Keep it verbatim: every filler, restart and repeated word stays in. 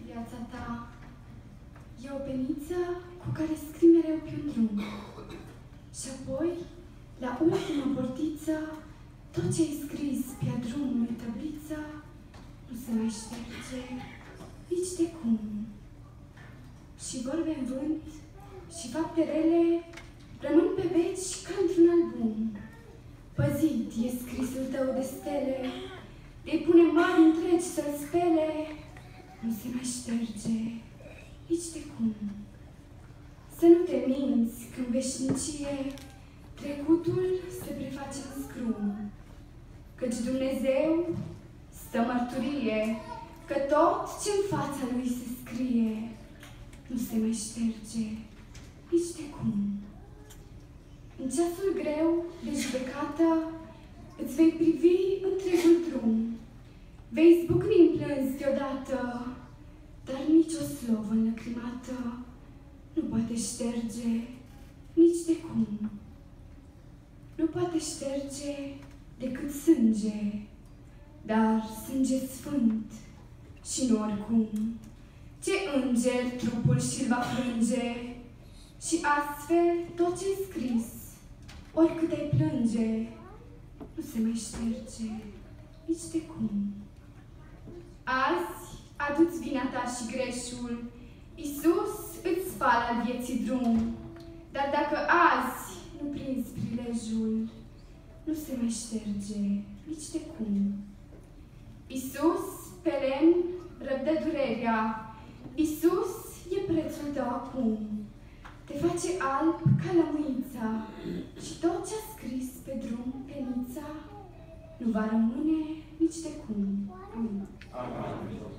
viața ta. E o peniță cu care scrii mereu pe un drum. Și apoi, la ultima portiță, tot ce ai scris pe-a drumului tabliță nu se mai șterge nici de cum. Și vorbe în vânt și fapte rele rămân pe veci ca într-un album. Păzit e scrisul tău de stele, de-i pune mari întregi să-l spele, nu se mai șterge nici de cum. Să nu te minți că în veșnicie trecutul se preface în scrum, căci Dumnezeu stă mărturie că tot ce-n fața lui se scrie nu se mai șterge nici de cum. În ceasul greu de judecată îți vei privi întregul drum, vei zbucni în plâns deodată, dar nici o slovă înlăcrimată nu poate șterge nici de cum. Nu poate șterge decât sânge, dar sânge sfânt și nu oricum. Ce înger trupul și-l va frânge, și astfel tot ce-i scris, oricât ai plânge, nu se mai șterge nici de cum. Azi adu-ți vina ta și greșul, Iisus îți spală al vieții drum, dar dacă azi nu prinzi prilejul, nu se mai șterge nici de cum. Iisus pe lemn răbdă durerea, Iisus e prețul tău acum. Te face alb ca lămâița și tot ce-a scris pe drum penița nu va rămâne nici de cum. Amin. Amin.